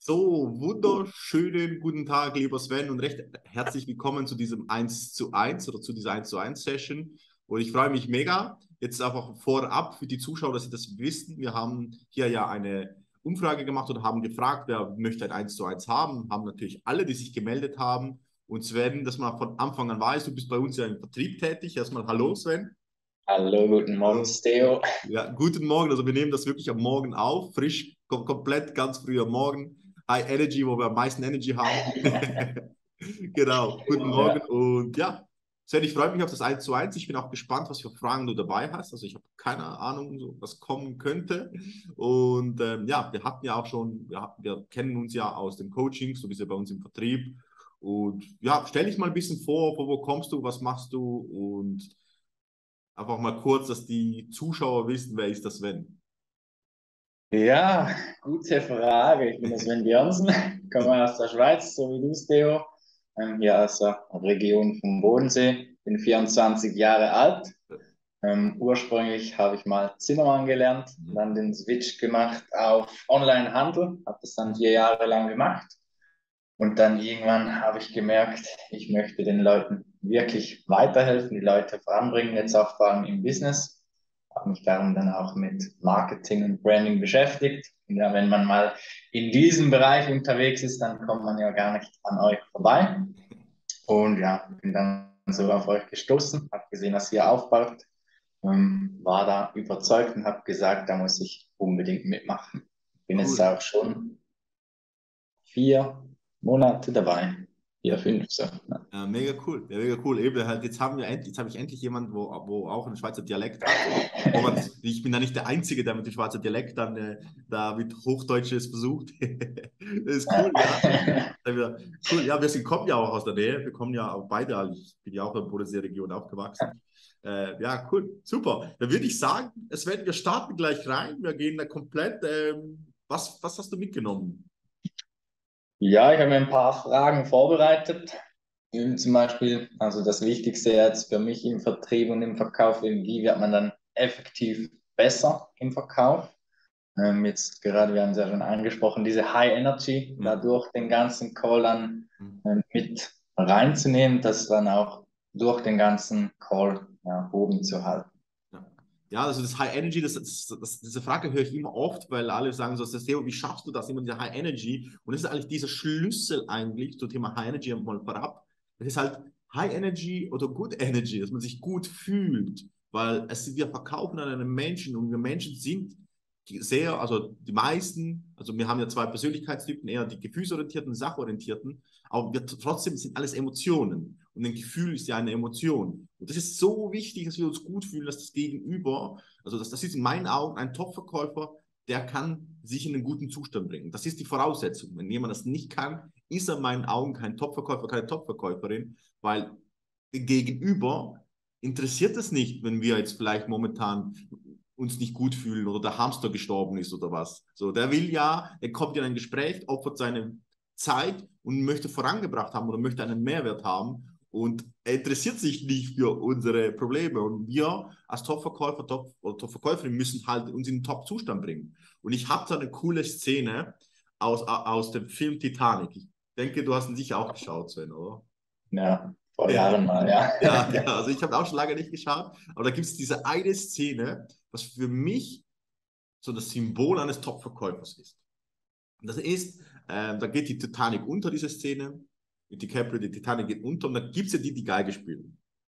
So, wunderschönen guten Tag, lieber Sven, und recht herzlich willkommen zu diesem 1:1 oder zu dieser 1:1 Session. Und ich freue mich mega. Jetzt einfach vorab für die Zuschauer, dass sie das wissen. Wir haben hier ja eine Umfrage gemacht und haben gefragt, wer möchte ein 1:1 haben. Haben natürlich alle, die sich gemeldet haben. Und Sven, dass man von Anfang an weiß, du bist bei uns ja im Vertrieb tätig. Erstmal hallo, Sven. Hallo, guten Morgen, Hallo. Theo. Ja, guten Morgen. Also wir nehmen das wirklich am Morgen auf, frisch, komplett ganz früh am Morgen. High Energy, wo wir am meisten Energy haben. Genau, guten Morgen. Ja, Und ja, Sven, ich freue mich auf das 1:1. Ich bin auch gespannt, was für Fragen du dabei hast. Also ich habe keine Ahnung, so, was kommen könnte. Und ja, wir hatten ja auch schon, wir kennen uns ja aus dem Coaching, so bist ja bei uns im Vertrieb. Und ja, stell dich mal ein bisschen vor, von wo kommst du, was machst du und einfach mal kurz, dass die Zuschauer wissen, wer ist das Sven. ja, gute Frage. Ich bin der Sven Björnsen, komme aus der Schweiz, so wie du, Theo. Hier aus der Region vom Bodensee, bin 24 Jahre alt. Ursprünglich habe ich mal Zimmermann gelernt, dann den Switch gemacht auf Onlinehandel, habe das dann 4 Jahre lang gemacht. Und dann irgendwann habe ich gemerkt, ich möchte den Leuten wirklich weiterhelfen, die Leute voranbringen, jetzt auch vor allem im Business. Habe mich darum dann auch mit Marketing und Branding beschäftigt. Und ja, wenn man mal in diesem Bereich unterwegs ist, dann kommt man ja gar nicht an euch vorbei. Und ja, bin dann so auf euch gestoßen, habe gesehen, was ihr aufbaut, war da überzeugt und habe gesagt, da muss ich unbedingt mitmachen. Bin jetzt Cool. auch schon 4 Monate dabei. 4, 5, so. Ja. Ja, mega cool. Ja, mega cool. Eben, halt, jetzt habe ich endlich jemanden, wo auch einen Schweizer Dialekt hat. Wo man, ich bin da nicht der Einzige, der mit dem Schweizer Dialekt dann da mit Hochdeutsches versucht. Das ist cool, ja. Cool, ja, kommen ja auch aus der Nähe. Wir kommen ja auch beide, also ich bin ja auch in der Bodensee-Region aufgewachsen. Ja, cool, super. Dann würde ich sagen, wir starten gleich rein. Wir gehen da komplett. Was hast du mitgenommen? Ja, ich habe mir ein paar Fragen vorbereitet. Zum Beispiel, also das Wichtigste jetzt für mich im Vertrieb und im Verkauf, wie wird man dann effektiv besser im Verkauf? Jetzt gerade, wir haben es ja schon angesprochen, diese High Energy, Ja. dadurch den ganzen Call dann Hm. mit reinzunehmen, das dann auch durch den ganzen Call ja, oben zu halten. Ja. Ja, also das High Energy, diese Frage höre ich immer oft, weil alle sagen so, Theo, wie schaffst du das immer, diese High Energy? Und das ist eigentlich dieser Schlüssel eigentlich zum Thema High Energy mal vorab. Das ist halt High Energy oder Good Energy, dass man sich gut fühlt, weil wir verkaufen an einen Menschen und wir Menschen sind sehr, also die meisten, also wir haben ja zwei Persönlichkeitstypen, eher die gefühlsorientierten, sachorientierten, aber trotzdem sind alles Emotionen. Und ein Gefühl ist ja eine Emotion. Und das ist so wichtig, dass wir uns gut fühlen, dass das Gegenüber, also das ist in meinen Augen ein Top-Verkäufer, der kann sich in einen guten Zustand bringen. Das ist die Voraussetzung. Wenn jemand das nicht kann, ist er in meinen Augen kein Top-Verkäufer, keine Top-Verkäuferin, weil Gegenüber interessiert es nicht, wenn wir jetzt vielleicht momentan uns nicht gut fühlen oder der Hamster gestorben ist oder was. So, der will ja, er kommt in ein Gespräch, opfert seine Zeit und möchte vorangebracht haben oder möchte einen Mehrwert haben und er interessiert sich nicht für unsere Probleme. Und wir als Top-Verkäufer oder Top-Verkäuferin müssen halt uns in den Top-Zustand bringen. Und ich habe da eine coole Szene aus dem Film Titanic. Ich denke, du hast ihn sicher auch geschaut, Sven, oder? Ja, vor Jahren mal, ja. Ja, ja, also ich habe auch schon lange nicht geschaut, aber da gibt es diese eine Szene, was für mich so das Symbol eines Top-Verkäufers ist. Und das ist, da geht die Titanic unter, diese Szene. Mit DiCaprio, die Titanic geht unter und dann gibt es ja die Geige spielen.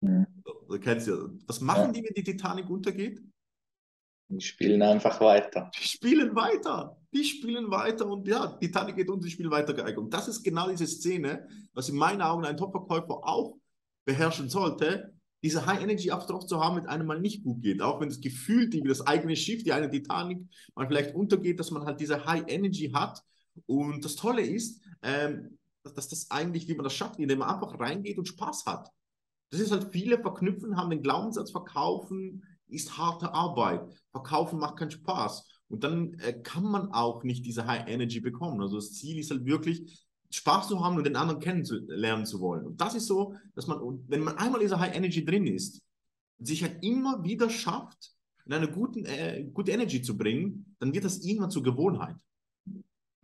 Du kennst ja. Was machen Ja, die, wenn die Titanic untergeht? die spielen einfach weiter. Die spielen weiter. Die spielen weiter und ja, Titanic geht unter, die spielen weiter Geige. Und das ist genau diese Szene, was in meinen Augen ein Top-Verkäufer auch beherrschen sollte, diese High Energy After zu haben, mit einem mal nicht gut geht. Auch wenn das Gefühl, wie das eigene Schiff, die eine Titanic, mal vielleicht untergeht, dass man halt diese High Energy hat. Und das Tolle ist, dass das eigentlich, wie man das schafft, indem man einfach reingeht und Spaß hat. Das ist halt, viele verknüpfen, haben den Glaubenssatz, verkaufen ist harte Arbeit. Verkaufen macht keinen Spaß. Und dann kann man auch nicht diese High Energy bekommen. Also das Ziel ist halt wirklich, Spaß zu haben und den anderen kennenzulernen zu wollen. Und das ist so, dass man, wenn man einmal in dieser High Energy drin ist, sich halt immer wieder schafft, in eine gute Energy zu bringen, dann wird das irgendwann zur Gewohnheit.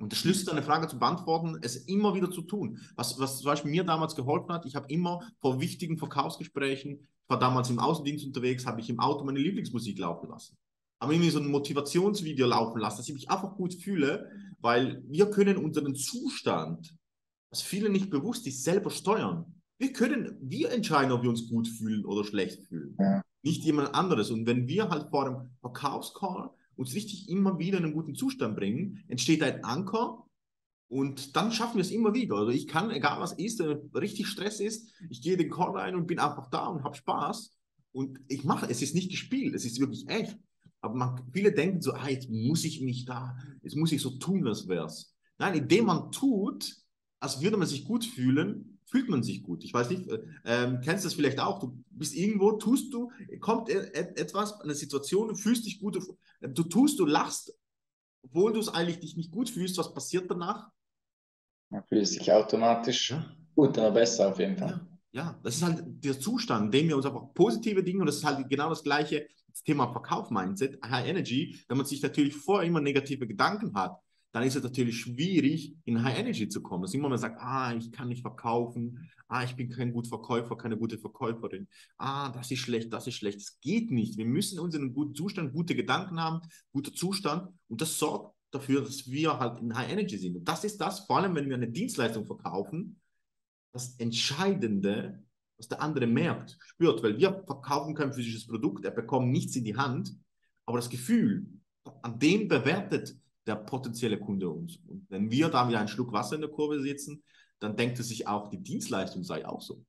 Und der Schlüssel, deine Frage zu beantworten, es immer wieder zu tun. Was zum Beispiel mir damals geholfen hat, ich habe immer vor wichtigen Verkaufsgesprächen, ich war damals im Außendienst unterwegs, habe ich im Auto meine Lieblingsmusik laufen lassen. Habe irgendwie so ein Motivationsvideo laufen lassen, dass ich mich einfach gut fühle, weil wir können unseren Zustand, was vielen nicht bewusst ist, selber steuern. Wir entscheiden, ob wir uns gut fühlen oder schlecht fühlen. Ja. Nicht jemand anderes. Und wenn wir halt vor einem Verkaufscall uns richtig immer wieder in einen guten Zustand bringen, entsteht ein Anker und dann schaffen wir es immer wieder. Also ich kann, egal was ist, wenn richtig Stress ist, ich gehe in den Call rein und bin einfach da und habe Spaß. Und ich mache, es ist nicht gespielt, es ist wirklich echt. Aber viele denken so, jetzt muss ich mich da, jetzt muss ich so tun, als wäre es. Nein, indem man tut, als würde man sich gut fühlen, fühlt man sich gut. Ich weiß nicht, kennst du das vielleicht auch? Du bist irgendwo, tust du, kommt etwas, eine Situation, du fühlst dich gut, du tust, du lachst, obwohl du es eigentlich dich nicht gut fühlst. Was passiert danach? Man fühlt sich automatisch Ja, gut oder besser auf jeden Fall. ja, das ist halt der Zustand, in dem wir uns einfach positive Dinge, und das ist halt genau das gleiche das Thema Verkauf-Mindset, High Energy, wenn man sich natürlich vorher immer negative Gedanken hat, dann ist es natürlich schwierig, in High Energy zu kommen. Dass immer man sagt, ich kann nicht verkaufen, ich bin kein guter Verkäufer, keine gute Verkäuferin, das ist schlecht, das ist schlecht. Das geht nicht. Wir müssen uns in einem guten Zustand, gute Gedanken haben, guter Zustand, und das sorgt dafür, dass wir halt in High Energy sind. Und das ist das, vor allem wenn wir eine Dienstleistung verkaufen, das Entscheidende, was der andere merkt, spürt, weil wir verkaufen kein physisches Produkt, er bekommt nichts in die Hand, aber das Gefühl, an dem bewertet der potenzielle Kunde uns. Und wenn wir da wieder einen Schluck Wasser in der Kurve sitzen, dann denkt er sich auch, die Dienstleistung sei auch so.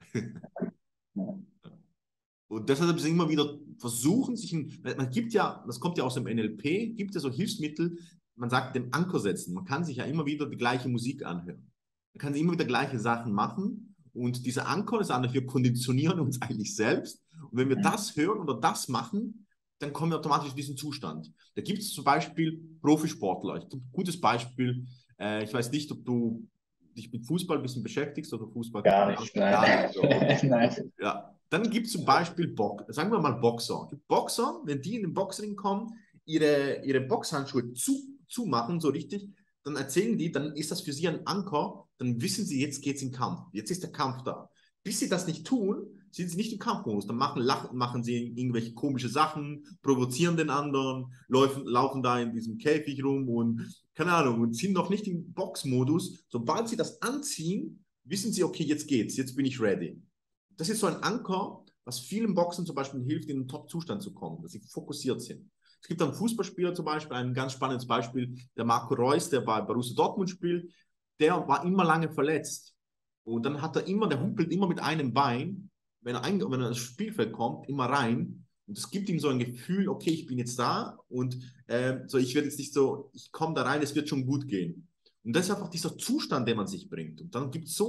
Ja. Und deshalb ist immer wieder versuchen, man gibt ja, das kommt ja aus dem NLP, gibt ja so Hilfsmittel, man sagt dem Anker setzen. Man kann sich ja immer wieder die gleiche Musik anhören. Man kann immer wieder gleiche Sachen machen, und dieser Anker ist anders, wir konditionieren uns eigentlich selbst. Und wenn wir das hören oder das machen, dann kommen wir automatisch in diesen Zustand. Da gibt es zum Beispiel Profisportler. Ein gutes Beispiel, ich weiß nicht, ob du dich mit Fußball ein bisschen beschäftigst oder Fußball. Gar nicht, Gar nein. nicht so. Okay. Nein. Ja, dann gibt es zum Beispiel sagen wir mal Boxer. Boxer, wenn die in den Boxring kommen, ihre Boxhandschuhe zumachen, so richtig, dann erzählen die, dann ist das für sie ein Anker, dann wissen sie, jetzt geht es in Kampf, jetzt ist der Kampf da. Bis sie das nicht tun, sind sie nicht im Kampfmodus. Dann machen sie irgendwelche komische Sachen, provozieren den anderen, laufen da in diesem Käfig rum und keine Ahnung, und sind noch nicht im Boxmodus. Sobald sie das anziehen, wissen sie, okay, jetzt geht's, jetzt bin ich ready. Das ist so ein Anker, was vielen Boxern zum Beispiel hilft, in einen Top-Zustand zu kommen, dass sie fokussiert sind. Es gibt einen Fußballspieler zum Beispiel, ein ganz spannendes Beispiel, der Marco Reus, der bei Borussia Dortmund spielt, der war immer lange verletzt. Und dann der humpelt immer mit einem Bein, wenn er ins Spielfeld kommt, immer rein. Und es gibt ihm so ein Gefühl, okay, ich bin jetzt da und so, ich werde jetzt nicht so, ich komme da rein, es wird schon gut gehen. Und das ist einfach dieser Zustand, den man sich bringt. Und dann gibt es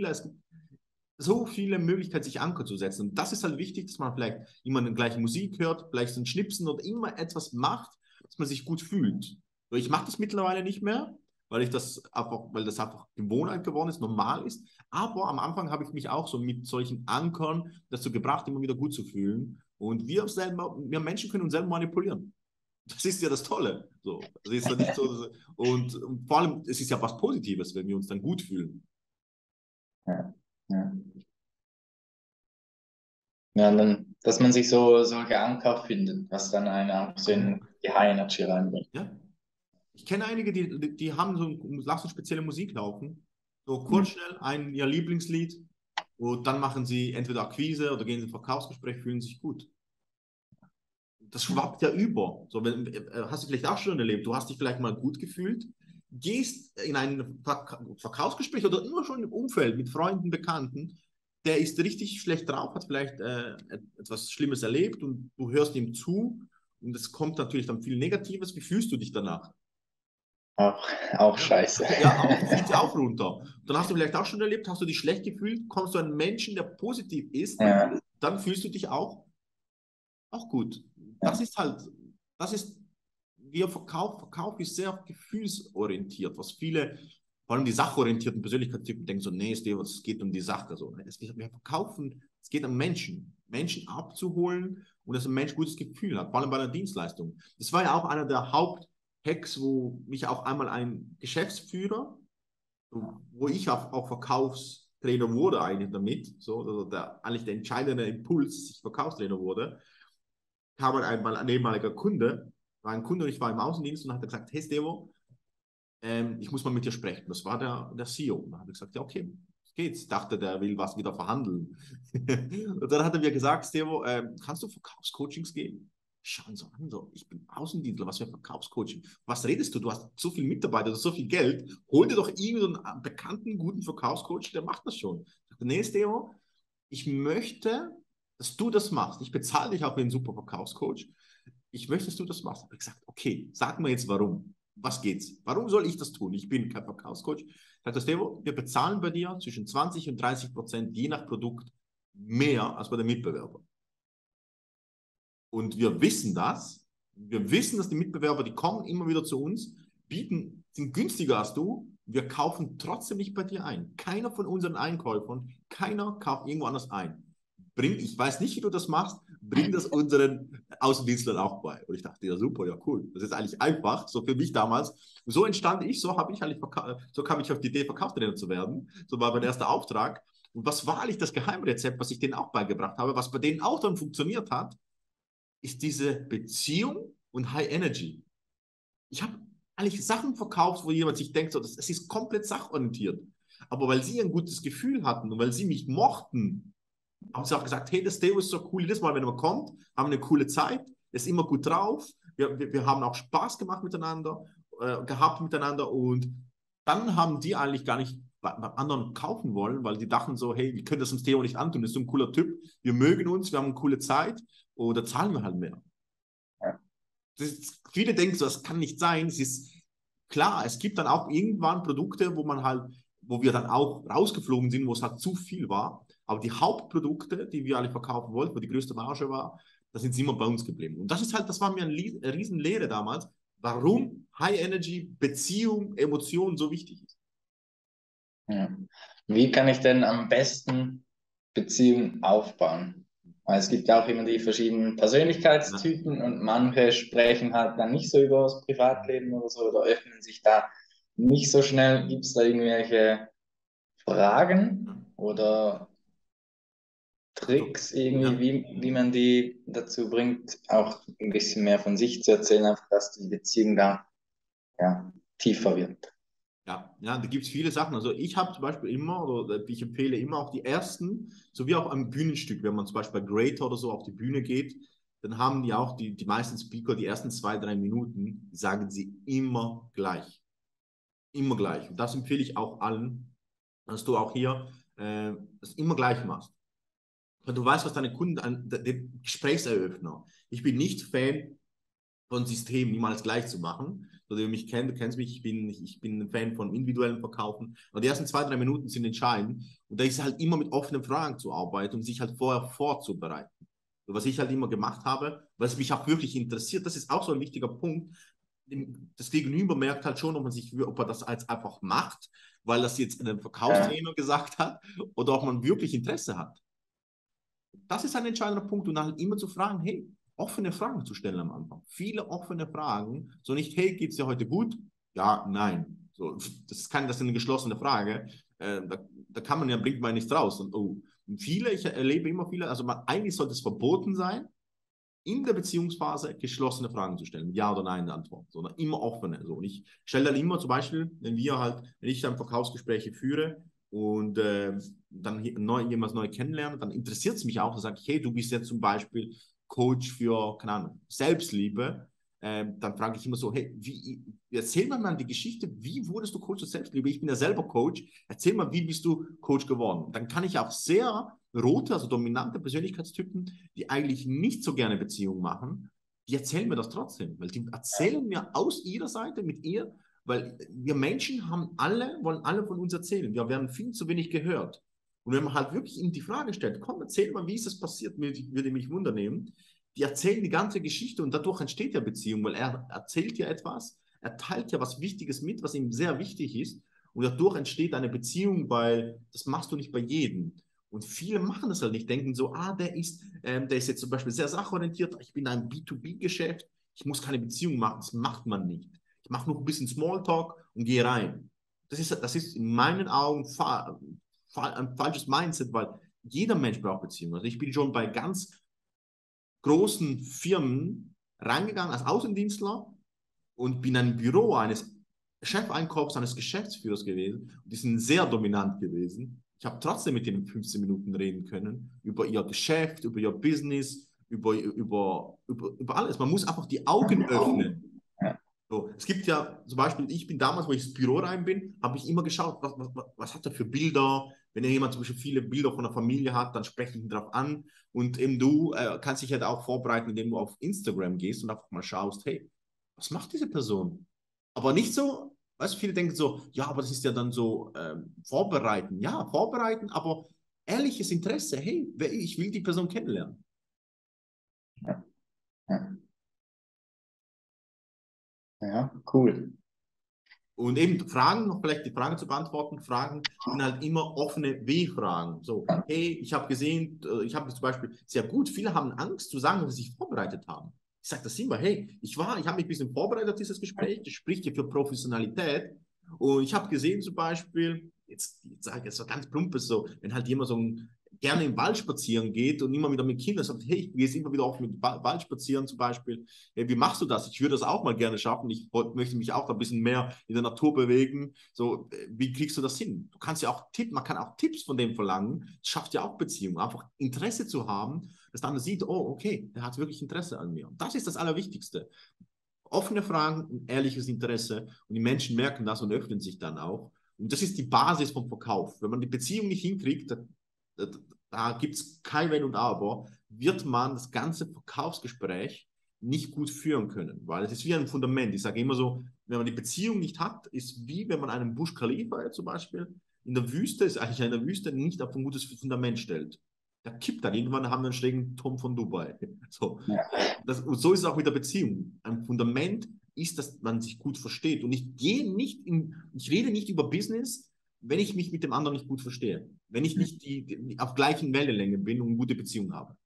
so viele Möglichkeiten, sich Anker zu setzen. Und das ist halt wichtig, dass man vielleicht immer eine gleiche Musik hört, vielleicht so ein Schnipsen oder immer etwas macht, dass man sich gut fühlt. So, ich mache das mittlerweile nicht mehr, weil das einfach Gewohnheit geworden ist, normal ist. Aber am Anfang habe ich mich auch so mit solchen Ankern dazu gebracht, immer wieder gut zu fühlen. Und wir Menschen können uns selber manipulieren. Das ist ja das Tolle. So, das ist ja nicht so, und vor allem, es ist ja was Positives, wenn wir uns dann gut fühlen. Ja. Ja. Ja, und dann, dass man sich so solche Anker findet, was dann einen auch so in die High Energy reinbringt. Ja. Ich kenne einige, die haben lassen spezielle Musik laufen. So Hm. kurz schnell ihr Lieblingslied, und dann machen sie entweder Akquise oder gehen in ein Verkaufsgespräch, fühlen sich gut. Das schwappt ja über. So, hast du vielleicht auch schon erlebt, du hast dich vielleicht mal gut gefühlt, gehst in ein Verkaufsgespräch oder immer schon im Umfeld mit Freunden, Bekannten, der ist richtig schlecht drauf, hat vielleicht etwas Schlimmes erlebt, und du hörst ihm zu, und es kommt natürlich dann viel Negatives. Wie fühlst du dich danach? Auch Ja, scheiße. ja, auch, du fühlst dich auch runter. Dann hast du vielleicht auch schon erlebt, hast du dich schlecht gefühlt, kommst du einen Menschen, der positiv ist, Ja, dann fühlst du dich auch gut. Das ist halt, das ist, Verkauf ist sehr gefühlsorientiert, was viele, vor allem die sachorientierten Persönlichkeitstypen denken so, nee, es geht um die Sache. So. Wir verkaufen, es geht um Menschen abzuholen und dass ein Mensch ein gutes Gefühl hat, vor allem bei einer Dienstleistung. Das war ja auch einer der Hacks, wo mich auch einmal ein Geschäftsführer, wo ich auch Verkaufstrainer wurde eigentlich damit, so, also eigentlich der entscheidende Impuls, dass ich Verkaufstrainer wurde, kam einmal ein ehemaliger Kunde, war ein Kunde und ich war im Außendienst und hat gesagt, hey Stevo, ich muss mal mit dir sprechen. Das war der CEO. Und dann habe ich gesagt, ja okay, was geht's? Ich dachte, der will was wieder verhandeln. Und dann hat er mir gesagt, Stevo, kannst du Verkaufscoachings geben? Schauen Sie an, so, ich bin Außendienstler, was für ein Verkaufscoaching. Was redest du? Du hast so viele Mitarbeiter, du hast so viel Geld. Hol dir doch irgendeinen bekannten, guten Verkaufscoach, der macht das schon. Ich dachte, nee, Stevo, ich möchte, dass du das machst. Ich bezahle dich auch wie ein super Verkaufscoach. Ich möchte, dass du das machst. Ich habe gesagt, okay, sag mir jetzt warum. Was geht's? Warum soll ich das tun? Ich bin kein Verkaufscoach. Sagt Stevo, wir bezahlen bei dir zwischen 20 und 30% je nach Produkt mehr als bei den Mitbewerbern. Und wir wissen das. Wir wissen, dass die Mitbewerber, die kommen immer wieder zu uns, sind günstiger als du. Wir kaufen trotzdem nicht bei dir ein. Keiner von unseren Einkäufern, keiner kauft irgendwo anders ein. Ich weiß nicht, wie du das machst, bring das unseren Außendienstlern auch bei. Und ich dachte, ja super, ja cool. Das ist eigentlich einfach, so für mich damals. So entstand ich, so kam ich auf die Idee, Verkaufstrainer zu werden. So war mein erster Auftrag. Und was war eigentlich das Geheimrezept, was ich denen auch beigebracht habe, was bei denen auch dann funktioniert hat, ist diese Beziehung und High Energy. Ich habe eigentlich Sachen verkauft, wo jemand sich denkt, so, es ist komplett sachorientiert. Aber weil sie ein gutes Gefühl hatten und weil sie mich mochten, haben sie auch gesagt, hey, das Theo ist so cool, jedes Mal, wenn man kommt, haben wir eine coole Zeit, ist immer gut drauf, wir haben auch Spaß gemacht miteinander, gehabt miteinander und dann haben die eigentlich gar nicht bei anderen kaufen wollen, weil die dachten so, hey, wir können das uns Theo nicht antun, das ist so ein cooler Typ, wir mögen uns, wir haben eine coole Zeit und da zahlen wir halt mehr. Viele denken so, das kann nicht sein, es ist klar, es gibt dann auch irgendwann Produkte, wo wir dann auch rausgeflogen sind, wo es halt zu viel war. Aber die Hauptprodukte, die wir alle verkaufen wollten, wo die größte Marge war, da sind sie immer bei uns geblieben. Und das war mir eine Riesenlehre damals, warum High Energy, Beziehung, Emotionen so wichtig ist. Ja. Wie kann ich denn am besten Beziehungen aufbauen? Weil es gibt ja auch immer die verschiedenen Ja. Persönlichkeitstypen und manche sprechen halt dann nicht so über das Privatleben oder so oder öffnen sich da nicht so schnell. Gibt es da irgendwelche Fragen oder Also, Tricks irgendwie, ja. wie man die dazu bringt, auch ein bisschen mehr von sich zu erzählen, einfach, dass die Beziehung da ja, tiefer wird? Ja, da gibt es viele Sachen. Also ich habe zum Beispiel immer, oder ich empfehle immer auch die ersten, so wie auch am Bühnenstück, wenn man zum Beispiel bei Greater oder so auf die Bühne geht, dann haben die auch die meisten Speaker die ersten 2, 3 Minuten, sagen sie immer gleich. Immer gleich. Und das empfehle ich auch allen, dass du auch hier das immer gleich machst. Weil du weißt, was deine Kunden, der Gesprächseröffner. Ich bin nicht Fan von Systemen niemals gleich zu machen. So, du mich kennst, du kennst mich, ich bin ein Fan von individuellen Verkaufen. Und die ersten 2, 3 Minuten sind entscheidend. Und da ist halt immer mit offenen Fragen zu arbeiten und sich halt vorher vorzubereiten. So, was ich halt immer gemacht habe, was mich auch wirklich interessiert, das ist auch so ein wichtiger Punkt. Das Gegenüber merkt halt schon, ob er das als einfach macht, weil das jetzt ein Ja, Verkaufstrainer gesagt hat, oder ob man wirklich Interesse hat. Das ist ein entscheidender Punkt und dann halt immer zu fragen, hey, offene Fragen zu stellen am Anfang. Viele offene Fragen, so nicht, hey, geht's dir heute gut? Ja, nein. So, das ist eine geschlossene Frage. Da kann man ja, bringt man nichts raus. Und viele, ich erlebe immer viele, also eigentlich sollte es verboten sein, in der Beziehungsphase geschlossene Fragen zu stellen, ja oder nein Antwort, sondern immer offene. So. Und ich stelle dann immer zum Beispiel, wenn ich dann Verkaufsgespräche führe und dann jemals neu kennenlerne, dann interessiert es mich auch, dann sage ich, hey, du bist jetzt zum Beispiel Coach für, keine Ahnung, Selbstliebe. Dann frage ich immer so, hey, erzähl mir mal die Geschichte, wie wurdest du Coach für Selbstliebe? Ich bin ja selber Coach. Erzähl mal, wie bist du Coach geworden? Dann kann ich auch sehr rote, also dominante Persönlichkeitstypen, die eigentlich nicht so gerne Beziehungen machen, die erzählen mir das trotzdem, weil die erzählen mir aus ihrer Seite mit ihr, weil wir Menschen wollen alle von uns erzählen. Wir werden viel zu wenig gehört. Und wenn man halt wirklich ihnen die Frage stellt, komm, erzähl mal, wie ist das passiert, würde mich wundern. Die erzählen die ganze Geschichte und dadurch entsteht ja Beziehung, weil er erzählt ja etwas, er teilt ja was Wichtiges mit, was ihm sehr wichtig ist und dadurch entsteht eine Beziehung, weil das machst du nicht bei jedem. Und viele machen das halt nicht, denken so, der ist jetzt zum Beispiel sehr sachorientiert, ich bin ein B2B-Geschäft, ich muss keine Beziehung machen, das macht man nicht. Ich mache noch ein bisschen Smalltalk und gehe rein. Das ist in meinen Augen ein falsches Mindset, weil jeder Mensch braucht Beziehungen. Also ich bin schon bei ganz großen Firmen reingegangen als Außendienstler und bin ein Büro eines Chefeinkaufs, eines Geschäftsführers gewesen. Und die sind sehr dominant gewesen. Ich habe trotzdem mit denen 15 Minuten reden können über ihr Geschäft, über ihr Business, über alles. Man muss einfach die Augen öffnen. So, es gibt ja zum Beispiel, ich bin damals, wo ich ins Büro rein bin, habe ich immer geschaut, was hat er für Bilder. Wenn jemand zum Beispiel viele Bilder von der Familie hat, dann spreche ich ihn darauf an. Und eben du kannst dich halt auch vorbereiten, indem du auf Instagram gehst und einfach mal schaust, hey, was macht diese Person? Aber nicht so, weißt du, viele denken so, ja, aber das ist ja dann so vorbereiten. Ja, vorbereiten, aber ehrliches Interesse, hey, ich will die Person kennenlernen. Ja, ja. Ja, cool. Und eben Fragen, noch vielleicht die Frage zu beantworten, Fragen sind halt immer offene W-Fragen. So, hey, ich habe gesehen, ich habe zum Beispiel sehr gut, viele haben Angst zu sagen, dass sie sich vorbereitet haben. Ich sage das immer, hey, ich habe mich ein bisschen vorbereitet auf dieses Gespräch, das spricht ja für Professionalität. Und ich habe gesehen zum Beispiel, jetzt sage ich jetzt so ganz plumpes so, wenn halt jemand so gerne im Wald spazieren geht und immer wieder mit Kindern sagt, hey, ich gehe jetzt immer wieder auch mit Wald spazieren zum Beispiel. Hey, wie machst du das? Ich würde das auch mal gerne schaffen. Ich möchte mich auch ein bisschen mehr in der Natur bewegen. So, wie kriegst du das hin? Du kannst ja auch man kann auch Tipps von dem verlangen. Das schafft ja auch Beziehungen. Einfach Interesse zu haben, dass dann sieht, oh, okay, der hat wirklich Interesse an mir. Und das ist das Allerwichtigste. Offene Fragen und ehrliches Interesse. Und die Menschen merken das und öffnen sich dann auch. Und das ist die Basis vom Verkauf. Wenn man die Beziehung nicht hinkriegt, da gibt es kein Wenn und Aber, wird man das ganze Verkaufsgespräch nicht gut führen können, weil es ist wie ein Fundament. Ich sage immer so, wenn man die Beziehung nicht hat, ist wie wenn man einen Burj Khalifa zum Beispiel in der Wüste, ist eigentlich in der Wüste, nicht auf ein gutes Fundament stellt. Da kippt dann irgendwann, haben wir einen schrägen Turm von Dubai. So, Ja. und so ist es auch mit der Beziehung. Ein Fundament ist, dass man sich gut versteht. Und ich rede nicht über Business, wenn ich mich mit dem anderen nicht gut verstehe. Wenn ich nicht auf gleichen Wellenlänge bin und eine gute Beziehung habe.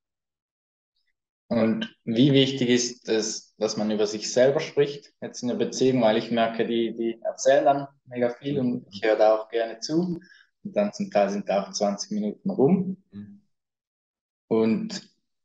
Und wie wichtig ist es, dass man über sich selber spricht, jetzt in der Beziehung, weil ich merke, die erzählen dann mega viel und ich höre da auch gerne zu. Und dann zum Teil sind da auch 20 Minuten rum. Und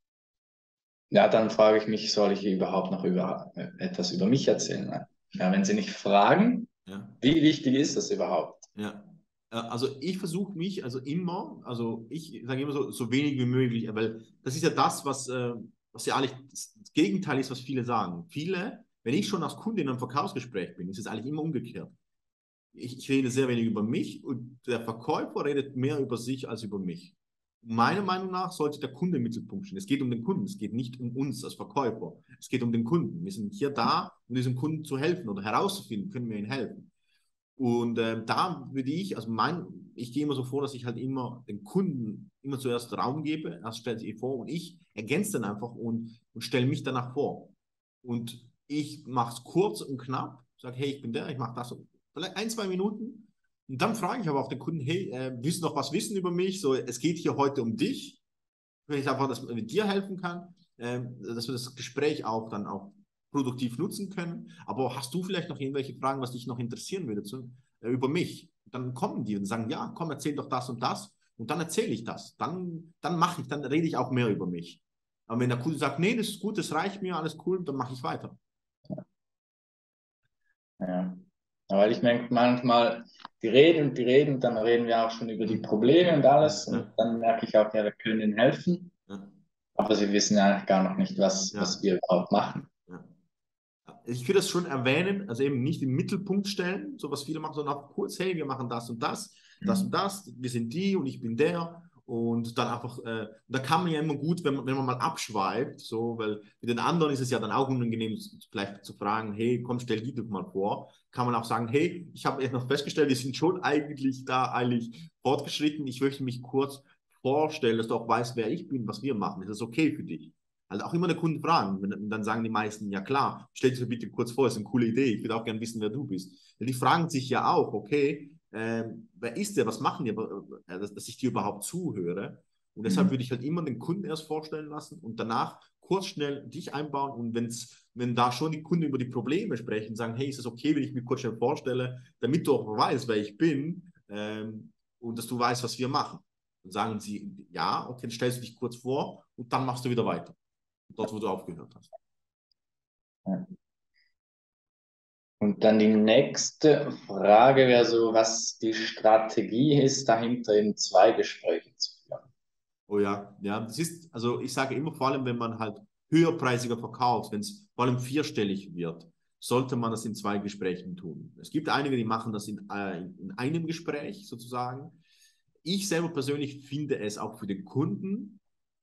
ja, dann frage ich mich, soll ich überhaupt noch etwas über mich erzählen? Ja, wenn sie nicht fragen, Ja. wie wichtig ist das überhaupt? Ja. Also ich versuche mich also immer, also ich sage immer so wenig wie möglich, weil das ist ja das, was ja eigentlich das Gegenteil ist, was viele sagen. Viele, wenn ich schon als Kunde in einem Verkaufsgespräch bin, ist es eigentlich immer umgekehrt. Ich rede sehr wenig über mich und der Verkäufer redet mehr über sich als über mich. Meiner Meinung nach sollte der Kunde im Mittelpunkt stehen. Es geht um den Kunden, es geht nicht um uns als Verkäufer. Es geht um den Kunden. Wir sind hier da, um diesem Kunden zu helfen oder herauszufinden, können wir ihm helfen. Und da würde ich, ich gehe immer so vor, dass ich halt immer den Kunden immer zuerst Raum gebe, erst stellt sich vor und ich ergänze dann einfach und stelle mich danach vor. Und ich mache es kurz und knapp, sage, hey, ich bin der, ich mache das, vielleicht 1, 2 Minuten. Und dann frage ich aber auch den Kunden, hey, willst du noch was wissen über mich? So, es geht hier heute um dich. Wenn ich einfach, dass man mit dir helfen kann, dass wir das Gespräch auch dann auch produktiv nutzen können. Aber hast du vielleicht noch irgendwelche Fragen, was dich noch interessieren würde über mich? Dann kommen die und sagen, ja, komm, erzähl doch das und das. Und dann erzähle ich das. Dann rede ich auch mehr über mich. Aber wenn der Kunde sagt, nee, das ist gut, das reicht mir, alles cool, dann mache ich weiter. Ja. Ja, weil ich merke manchmal, die reden, dann reden wir auch schon über die Probleme und Ja, alles. Und ja, dann merke ich auch, ja, wir können ihnen helfen. ja, Aber sie wissen ja eigentlich gar noch nicht, was ja, wir überhaupt machen. ja. Ich würde das schon erwähnen, also eben nicht im Mittelpunkt stellen, so was viele machen, sondern auch kurz, hey, wir machen das und das, wir sind die und ich bin der. Und dann einfach, da kann man ja immer gut, wenn man mal abschweift, so, weil mit den anderen ist es ja dann auch unangenehm, vielleicht zu fragen, hey, komm, stell die doch mal vor. Kann man auch sagen, hey, ich habe jetzt noch festgestellt, wir sind schon eigentlich fortgeschritten. Ich möchte mich kurz vorstellen, dass du auch weißt, wer ich bin, was wir machen. Ist das okay für dich? Also auch immer der Kunden fragen. Dann sagen die meisten, ja klar, stell dir bitte kurz vor, das ist eine coole Idee. Ich würde auch gerne wissen, wer du bist. Denn die fragen sich ja auch, okay, wer ist der, was machen die, dass ich dir überhaupt zuhöre. Und deshalb würde ich halt immer den Kunden erst vorstellen lassen und danach kurz schnell dich einbauen und wenn da schon die Kunden über die Probleme sprechen, sagen, hey, ist es okay, wenn ich mich kurz schnell vorstelle, damit du auch weißt, wer ich bin und dass du weißt, was wir machen. Dann sagen sie, ja, okay, dann stellst du dich kurz vor und dann machst du wieder weiter. Dort, wo du aufgehört hast. Ja. Und dann die nächste Frage wäre so, was die Strategie ist, dahinter eben zwei Gespräche zu führen. Oh ja, ja, das ist, also ich sage immer, vor allem, wenn man halt höherpreisiger verkauft, wenn es vor allem vierstellig wird, sollte man das in zwei Gesprächen tun. Es gibt einige, die machen das in einem Gespräch sozusagen. Ich selber persönlich finde es auch für den Kunden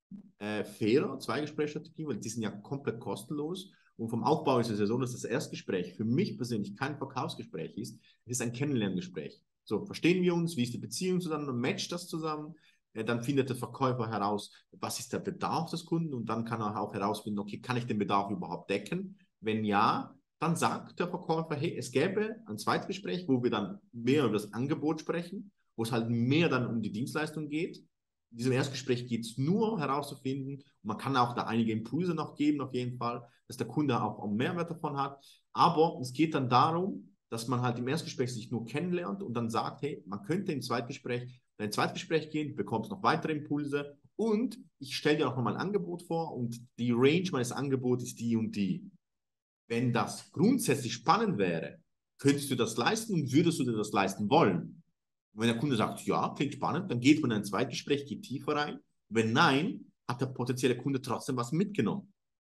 fairer, Zweigesprächsstrategie, weil die sind ja komplett kostenlos. Und vom Aufbau ist es ja so, dass das Erstgespräch für mich persönlich kein Verkaufsgespräch ist, es ist ein Kennenlerngespräch. So, verstehen wir uns, wie ist die Beziehung zusammen, matcht das zusammen? Dann findet der Verkäufer heraus, was ist der Bedarf des Kunden und dann kann er auch herausfinden, okay, kann ich den Bedarf überhaupt decken? Wenn ja, dann sagt der Verkäufer, hey, es gäbe ein Zweitgespräch, wo wir dann mehr über das Angebot sprechen, wo es halt mehr dann um die Dienstleistung geht. In diesem Erstgespräch geht es nur herauszufinden, und man kann auch da einige Impulse noch geben, auf jeden Fall, dass der Kunde auch einen Mehrwert davon hat. Aber es geht dann darum, dass man halt im Erstgespräch sich nur kennenlernt und dann sagt, hey, man könnte in ein Zweitgespräch gehen, du bekommst noch weitere Impulse und ich stelle dir auch nochmal ein Angebot vor und die Range meines Angebots ist die und die. Wenn das grundsätzlich spannend wäre, könntest du das leisten und würdest du dir das leisten wollen? Und wenn der Kunde sagt, ja, klingt spannend, dann geht man in ein Zweitgespräch, geht tiefer rein. Wenn nein, hat der potenzielle Kunde trotzdem was mitgenommen.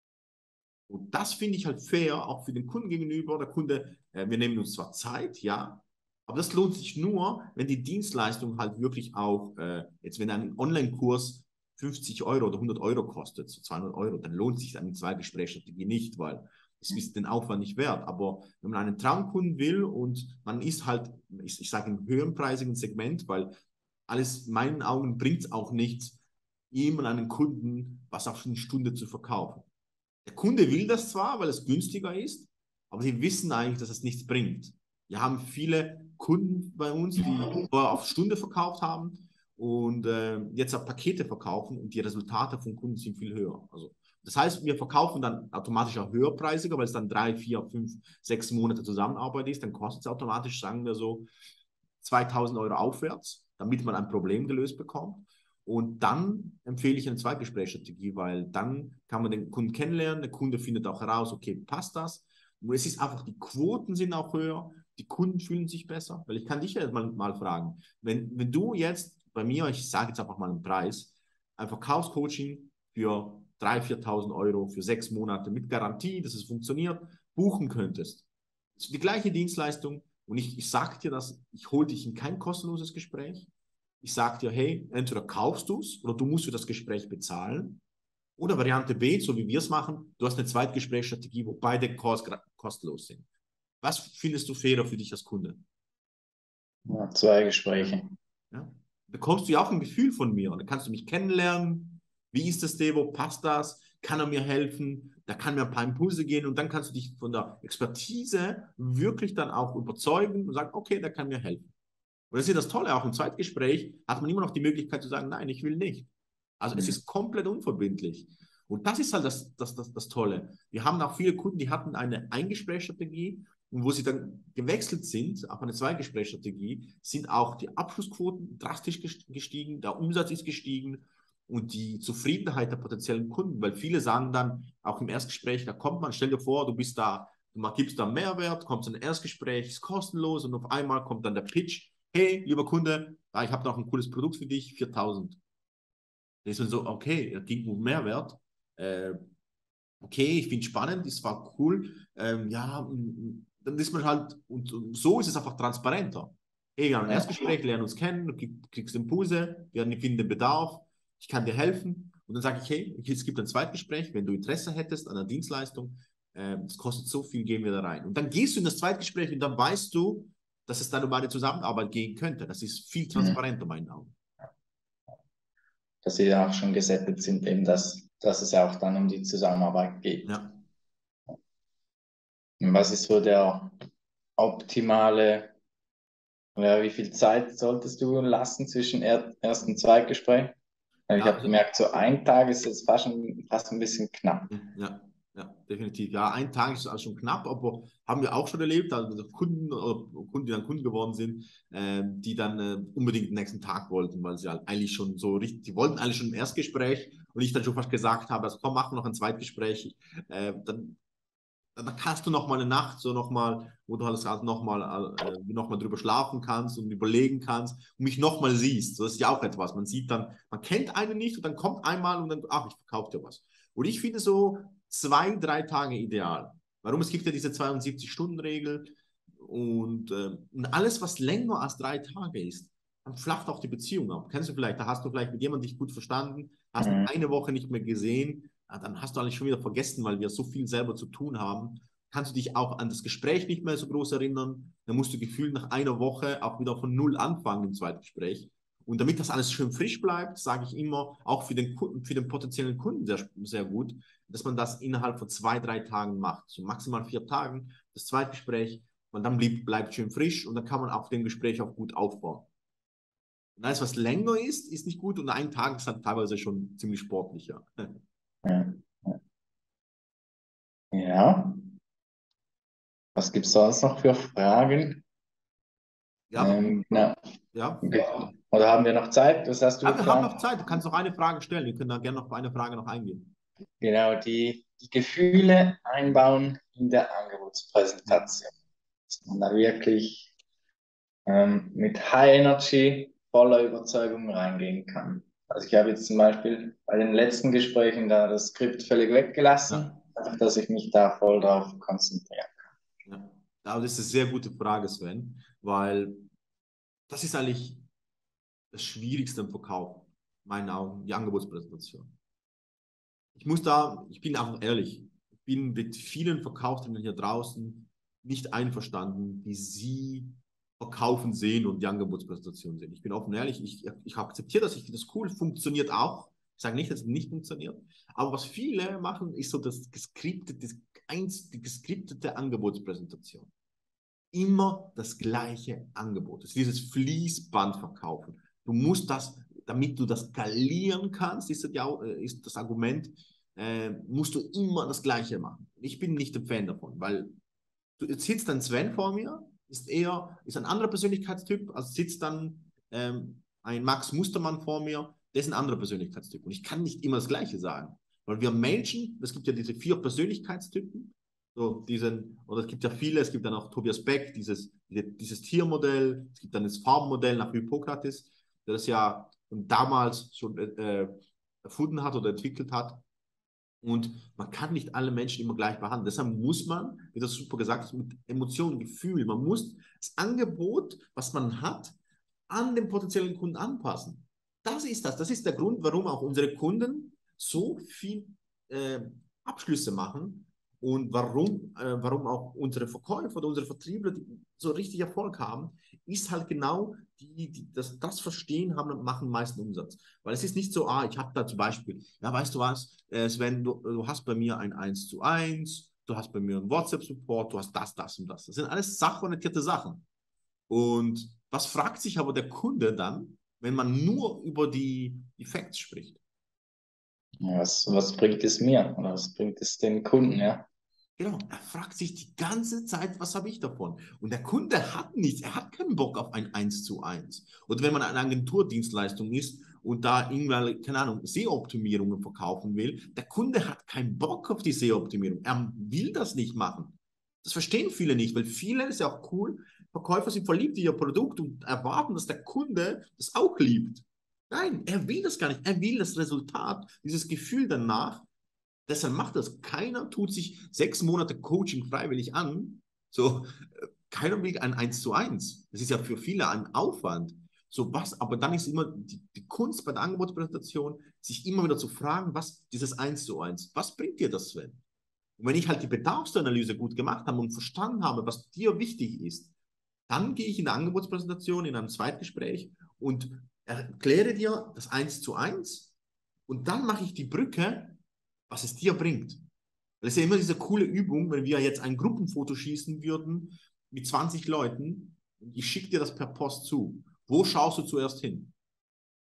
Und das finde ich halt fair, auch für den Kunden gegenüber. Der Kunde, wir nehmen uns zwar Zeit, ja, aber das lohnt sich nur, wenn die Dienstleistung halt wirklich auch, jetzt wenn ein Online-Kurs 50 Euro oder 100 Euro kostet, so 200 Euro, dann lohnt sich eine Zweigesprächsstrategie nicht, weil das ist den Aufwand nicht wert. Aber wenn man einen Traumkunden will und man ist halt, ich sage im höhenpreisigen Segment, weil alles in meinen Augen bringt es auch nichts, jemanden einen Kunden was auf eine Stunde zu verkaufen. Der Kunde will das zwar, weil es günstiger ist, aber sie wissen eigentlich, dass es nichts bringt. Wir haben viele Kunden bei uns, die vorher auf Stunde verkauft haben und jetzt auf Pakete verkaufen und die Resultate von Kunden sind viel höher. Also, das heißt, wir verkaufen dann automatisch auch höherpreisiger, weil es dann 3, 4, 5, 6 Monate Zusammenarbeit ist. Dann kostet es automatisch, sagen wir so, 2000 Euro aufwärts, damit man ein Problem gelöst bekommt. Und dann empfehle ich eine Zweitgesprächsstrategie, weil dann kann man den Kunden kennenlernen, der Kunde findet auch heraus, okay, passt das? Und es ist einfach, die Quoten sind auch höher, die Kunden fühlen sich besser, weil ich kann dich ja mal fragen, wenn du jetzt bei mir, ich sage jetzt einfach mal einen Preis, ein Verkaufscoaching für 3.000, 4.000 Euro für 6 Monate mit Garantie, dass es funktioniert, buchen könntest. Das ist die gleiche Dienstleistung und ich sage dir das, ich hole dich in kein kostenloses Gespräch, ich sage dir, hey, entweder kaufst du es oder du musst für das Gespräch bezahlen. Oder Variante B, so wie wir es machen, du hast eine Zweitgesprächsstrategie, wo beide kostenlos sind. Was findest du fairer für dich als Kunde? Ja, zwei Gespräche. Ja? Bekommst du ja auch ein Gefühl von mir. Und dann kannst du mich kennenlernen. Wie ist das, Devo? Passt das? Kann er mir helfen? Da kann mir ein paar Impulse gehen und dann kannst du dich von der Expertise wirklich dann auch überzeugen und sagen, okay, der kann mir helfen. Und das ist ja das Tolle, auch im Zweitgespräch hat man immer noch die Möglichkeit zu sagen, nein, ich will nicht. Also es ist komplett unverbindlich. Und das ist halt das Tolle. Wir haben auch viele Kunden, die hatten eine Eingesprächsstrategie und wo sie dann gewechselt sind auf eine Zweigesprächsstrategie, sind auch die Abschlussquoten drastisch gestiegen, der Umsatz ist gestiegen und die Zufriedenheit der potenziellen Kunden, weil viele sagen dann auch im Erstgespräch, da kommt man, stell dir vor, du bist da, du gibst da Mehrwert, kommt zu einem Erstgespräch, ist kostenlos und auf einmal kommt dann der Pitch, hey, lieber Kunde, ich habe noch ein cooles Produkt für dich, 4.000. Da ist man so, okay, er gibt mir Mehrwert. Äh, okay, ich finde es spannend, das war cool. Ja, dann ist man halt, und so ist es einfach transparenter. Hey, wir haben ein Ja. Erstgespräch, lernen uns kennen, du kriegst Impulse, wir finden den Bedarf, ich kann dir helfen. Und dann sage ich, hey, es gibt ein Zweitgespräch, wenn du Interesse hättest an der Dienstleistung, das kostet so viel, gehen wir da rein. Und dann gehst du in das Zweitgespräch und dann weißt du, dass es dann um eine Zusammenarbeit gehen könnte. Das ist viel transparenter, in meinen Augen. Dass sie auch schon gesettelt sind, eben dass es auch dann um die Zusammenarbeit geht. Ja. Und was ist so der optimale, ja, wie viel Zeit solltest du lassen zwischen Erst- und Zweitgespräch? Ich Ja, habe gemerkt, so ein Tag ist jetzt fast ein bisschen knapp. ja, ja, definitiv. Ja, ein Tag ist also schon knapp, aber haben wir auch schon erlebt, also Kunden oder Kunden, die dann Kunden geworden sind, die dann unbedingt den nächsten Tag wollten, weil sie halt eigentlich schon so richtig, die wollten eigentlich schon ein Erstgespräch und ich dann schon fast gesagt habe, also komm, mach noch ein Zweitgespräch, dann kannst du noch mal eine Nacht so noch mal, wo du halt noch mal drüber schlafen kannst und überlegen kannst und mich noch mal siehst. So, das ist ja auch etwas. Man sieht dann, man kennt einen nicht und dann kommt einmal und dann, ach, ich verkaufe dir was. Und ich finde so 2, 3 Tage ideal. Warum? Es gibt ja diese 72-Stunden-Regel und alles, was länger als 3 Tage ist, dann flacht auch die Beziehung ab. Kennst du vielleicht, da hast du vielleicht mit jemandem dich gut verstanden, hast ihn Mhm. eine Woche nicht mehr gesehen, ja, dann hast du eigentlich schon wieder vergessen, weil wir so viel selber zu tun haben. Kannst du dich auch an das Gespräch nicht mehr so groß erinnern. Dann musst du gefühlt nach einer Woche auch wieder von null anfangen im Zweitgespräch. Und damit das alles schön frisch bleibt, sage ich immer, auch für den potenziellen Kunden sehr, sehr gut, dass man das innerhalb von 2, 3 Tagen macht. So maximal 4 Tagen, das Zweitgespräch, und dann bleibt schön frisch und dann kann man auf dem Gespräch auch gut aufbauen. Und alles, was länger ist, ist nicht gut und ein Tag ist halt teilweise schon ziemlich sportlicher. Ja. Ja. Was gibt es sonst noch für Fragen? Ja, Na, ja. oder haben wir noch Zeit? Was hast du Ja, wir haben geplant? noch Zeit. Du kannst noch eine Frage stellen. Wir können da gerne noch auf eine Frage noch eingehen. Genau, die Gefühle einbauen in der Angebotspräsentation. Dass man da wirklich mit High Energy, voller Überzeugung reingehen kann. Also ich habe jetzt zum Beispiel bei den letzten Gesprächen da das Skript völlig weggelassen, Ja, einfach, dass ich mich da voll drauf konzentriere. ja. Aber das ist eine sehr gute Frage, Sven, weil das ist eigentlich das Schwierigste im Verkauf, in meinen Augen, die Angebotspräsentation. Ich bin auch ehrlich, ich bin mit vielen Verkaufstrainern hier draußen nicht einverstanden, wie sie verkaufen sehen und die Angebotspräsentation sehen. Ich bin offen ehrlich, ich akzeptiere das, ich finde das cool, funktioniert auch. Ich sage nicht, dass es nicht funktioniert. Aber was viele machen, ist so die geskriptete Angebotspräsentation. Immer das gleiche Angebot. Das ist dieses Fließbandverkaufen. Du musst das, damit du das skalieren kannst, ist das Argument, musst du immer das Gleiche machen. Ich bin nicht ein Fan davon, weil jetzt sitzt ein Sven vor mir, ist ein anderer Persönlichkeitstyp, also sitzt dann ein Max Mustermann vor mir, der ist ein anderer Persönlichkeitstyp. Und ich kann nicht immer das Gleiche sagen. Weil wir Menschen, es gibt ja diese 4 Persönlichkeitstypen, oder es gibt ja viele, es gibt dann auch Tobias Beck, dieses Tiermodell, es gibt dann das Farbenmodell nach Hippokrates, der das ja damals schon erfunden hat oder entwickelt hat. Und man kann nicht alle Menschen immer gleich behandeln. Deshalb muss man, wie das super gesagt ist, mit Emotionen, Gefühl, man muss das Angebot, was man hat, an den potenziellen Kunden anpassen. Das ist das. Das ist der Grund, warum auch unsere Kunden so viel äh, Abschlüsse machen und warum auch unsere Verkäufer oder unsere Vertriebler so richtig Erfolg haben, ist halt genau das Verstehen haben und machen meisten Umsatz. Weil es ist nicht so, ich habe da zum Beispiel, ja, weißt du was, Sven, du hast bei mir ein 1:1, du hast bei mir einen WhatsApp-Support, du hast das und das. Das sind alles sachorientierte Sachen. Und was fragt sich aber der Kunde dann, wenn man nur über die Facts spricht? Ja, was bringt es mir oder was bringt es dem Kunden, ja? Genau, er fragt sich die ganze Zeit, was habe ich davon? Und der Kunde hat nichts, er hat keinen Bock auf ein 1:1. Oder wenn man eine Agenturdienstleistung ist und da irgendwelche, keine Ahnung, SEO-Optimierungen verkaufen will, der Kunde hat keinen Bock auf die SEO-Optimierung. Er will das nicht machen. Das verstehen viele nicht, weil viele, das ist ja auch cool, Verkäufer sind verliebt in ihr Produkt und erwarten, dass der Kunde das auch liebt. Nein, er will das gar nicht. Er will das Resultat, dieses Gefühl danach. Deshalb macht das. Keiner tut sich 6 Monate Coaching freiwillig an. So, keiner will ein 1:1. Das ist ja für viele ein Aufwand. So was, aber dann ist immer die Kunst bei der Angebotspräsentation, sich immer wieder zu fragen, was dieses 1:1, was bringt dir das, Sven? Und wenn ich halt die Bedarfsanalyse gut gemacht habe und verstanden habe, was dir wichtig ist, dann gehe ich in der Angebotspräsentation, in einem Zweitgespräch und erkläre dir das 1:1 und dann mache ich die Brücke, was es dir bringt. Das ist ja immer diese coole Übung, wenn wir jetzt ein Gruppenfoto schießen würden mit 20 Leuten und ich schicke dir das per Post zu. Wo schaust du zuerst hin?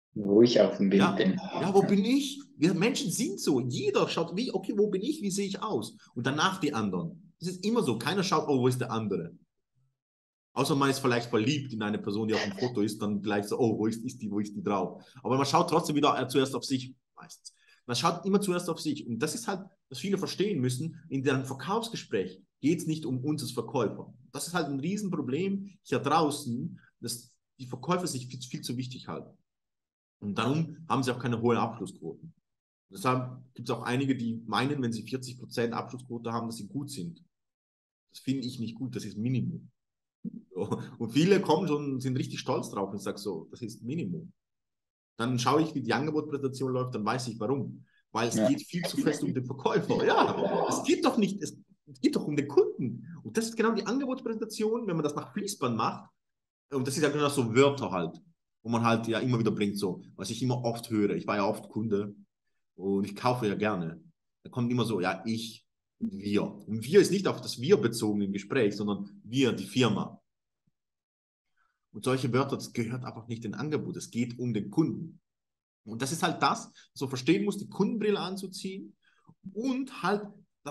wo ich auf dem Bild Ja, bin. ja, wo bin ich? Wir Menschen sind so. Jeder schaut, wie, okay, wo bin ich? Wie sehe ich aus? Und danach die anderen. Es ist immer so. Keiner schaut, oh, wo ist der andere? Außer man ist vielleicht verliebt in eine Person, die auf dem Foto ist, dann gleich so, oh, wo ist die drauf? Aber man schaut trotzdem wieder zuerst auf sich, meistens. Man schaut immer zuerst auf sich. Und das ist halt, was viele verstehen müssen, in deren Verkaufsgespräch geht es nicht um uns als Verkäufer. Das ist halt ein Riesenproblem hier draußen, dass die Verkäufer sich viel zu wichtig halten. Und darum haben sie auch keine hohen Abschlussquoten. Deshalb gibt es auch einige, die meinen, wenn sie 40% Abschlussquote haben, dass sie gut sind. Das finde ich nicht gut, das ist Minimum. So. Und viele kommen schon und sind richtig stolz drauf und sagen so, das ist Minimum. Dann schaue ich, wie die Angebotspräsentation läuft, dann weiß ich warum. Weil es Ja. geht viel zu fest um den Verkäufer. Ja, es geht doch nicht, es geht doch um den Kunden. Und das ist genau die Angebotspräsentation, wenn man das nach Fließband macht. Und das ist ja genau so Wörter halt, wo man halt ja immer wieder bringt, so, was ich immer oft höre. Ich war ja oft Kunde und ich kaufe ja gerne. Da kommt immer so, ja, ich, wir. Und wir ist nicht auf das Wir bezogen im Gespräch, sondern wir, die Firma. Und solche Wörter, das gehört einfach nicht in Angebot. Es geht um den Kunden. Und das ist halt das, was man verstehen muss, die Kundenbrille anzuziehen und halt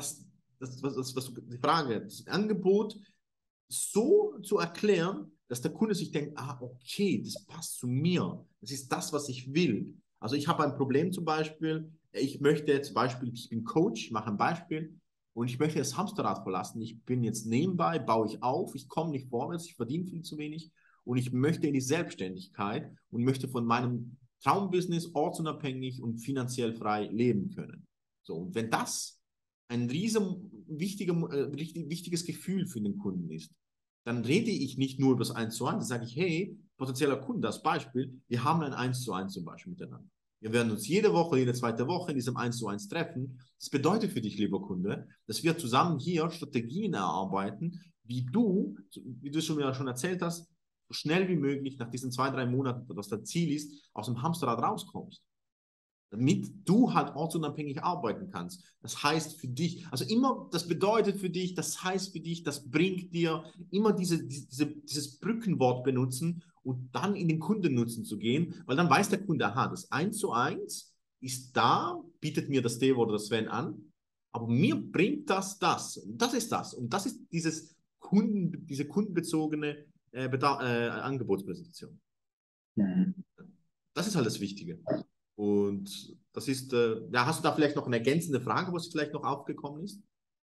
die Frage, das Angebot so zu erklären, dass der Kunde sich denkt, ah, okay, das passt zu mir. Das ist das, was ich will. Also ich habe ein Problem zum Beispiel, ich möchte zum Beispiel, ich bin Coach, ich mache ein Beispiel und ich möchte das Hamsterrad verlassen. Ich bin jetzt nebenbei, baue ich auf, ich komme nicht vorwärts, ich verdiene viel zu wenig und ich möchte in die Selbstständigkeit und möchte von meinem Traumbusiness ortsunabhängig und finanziell frei leben können. So, und wenn das ein wichtiges Gefühl für den Kunden ist, dann rede ich nicht nur über das 1:1, dann sage ich, hey, potenzieller Kunde, das Beispiel, wir haben ein 1:1 zum Beispiel miteinander. Wir werden uns jede Woche, jede zweite Woche in diesem 1:1 treffen. Das bedeutet für dich, lieber Kunde, dass wir zusammen hier Strategien erarbeiten, wie du schon erzählt hast, so schnell wie möglich nach diesen 2, 3 Monaten, was das Ziel ist, aus dem Hamsterrad rauskommst, damit du halt ortsunabhängig arbeiten kannst. Das heißt für dich, also immer, das bedeutet für dich, das heißt für dich, das bringt dir immer dieses Brückenwort benutzen und dann in den Kundennutzen zu gehen, weil dann weiß der Kunde, aha, das 1:1 ist da, bietet mir das Devo oder das Sven an, aber mir bringt das ist das und das ist diese kundenbezogene Angebotspräsentation. Mhm. Das ist halt das Wichtige. Und das ist, ja, hast du da vielleicht noch eine ergänzende Frage, was vielleicht noch aufgekommen ist?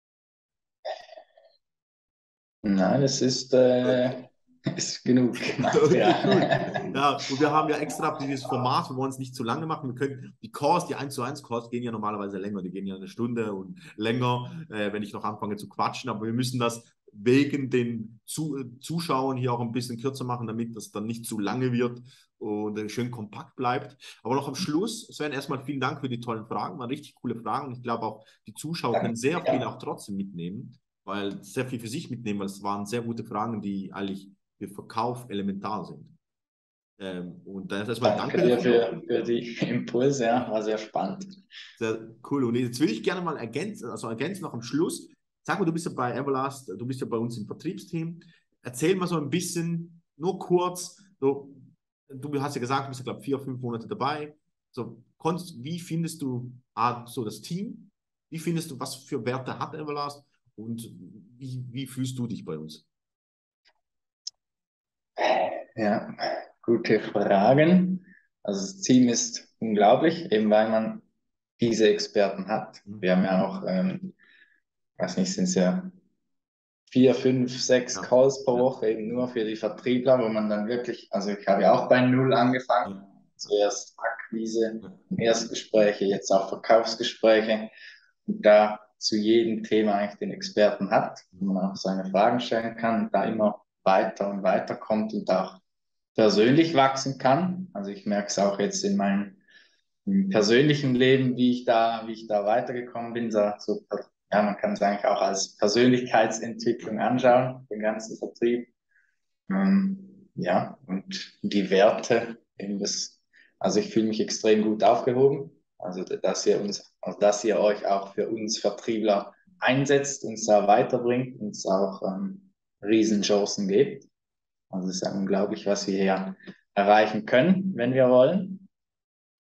Nein, es ist, Okay. ist genug Okay, cool. Material. Ja, und wir haben ja extra dieses Format, wir wollen es nicht zu lange machen. Wir können die Calls, die 1:1 Calls gehen ja normalerweise länger, die gehen ja eine Stunde und länger, wenn ich noch anfange zu quatschen, aber wir müssen das wegen den Zuschauern hier auch ein bisschen kürzer machen, damit das dann nicht zu lange wird und schön kompakt bleibt. Aber noch am Schluss, Sven, erstmal vielen Dank für die tollen Fragen, waren richtig coole Fragen und ich glaube auch, die Zuschauer können sehr viel auch trotzdem mitnehmen, weil sehr viel für sich mitnehmen, weil es waren sehr gute Fragen, die eigentlich für Verkauf elementar sind. Und dann erstmal Danke danke dir dafür. für die Impulse, ja, war sehr spannend. Sehr cool. Und jetzt will ich gerne mal ergänzen noch am Schluss. Sag mal, du bist ja bei Everlast, du bist ja bei uns im Vertriebsteam. Erzähl mal so ein bisschen, nur kurz, so, du hast ja gesagt, du bist ja, glaube ich, 4, 5 Monate dabei. So, wie findest du so das Team? Wie findest du, was für Werte hat Everlast? Und wie fühlst du dich bei uns? Ja, gute Fragen. Also das Team ist unglaublich, eben weil man diese Experten hat. Hm? Wir haben ja auch, weiß nicht, sind es ja 4, 5, 6 Ja, Calls pro ja, Woche eben nur für die Vertriebler, wo man dann wirklich, also ich habe ja auch bei Null angefangen, ja, zuerst Akquise, ja. Erstgespräche, jetzt auch Verkaufsgespräche und da zu jedem Thema eigentlich den Experten hat, wo man auch seine Fragen stellen kann und da immer weiter und weiter kommt und auch persönlich wachsen kann. Also ich merke es auch jetzt in meinem im persönlichen Leben, wie ich da weitergekommen bin. So, ja, man kann es eigentlich auch als Persönlichkeitsentwicklung anschauen, den ganzen Vertrieb. Ja, und die Werte, eben das, also ich fühle mich extrem gut aufgehoben. Also dass ihr euch auch für uns Vertriebler einsetzt, uns da weiterbringt, uns auch Riesenchancen gibt. Also es ist ja unglaublich, was wir hier erreichen können, wenn wir wollen.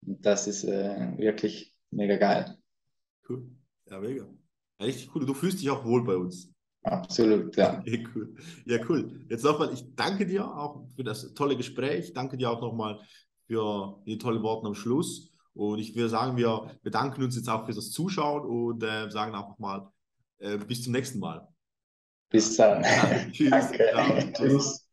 Und das ist wirklich mega geil. Cool. Ja, mega. Ja, richtig cool. Du fühlst dich auch wohl bei uns. Absolut, ja. Okay, cool. Ja, cool. Jetzt nochmal, ich danke dir auch für das tolle Gespräch. Danke dir auch nochmal für die tollen Worte am Schluss. Und ich würde sagen, wir bedanken uns jetzt auch für das Zuschauen und sagen auch nochmal bis zum nächsten Mal. Bis dann. Ja, tschüss. Danke. Ciao. Tschüss. Tschüss.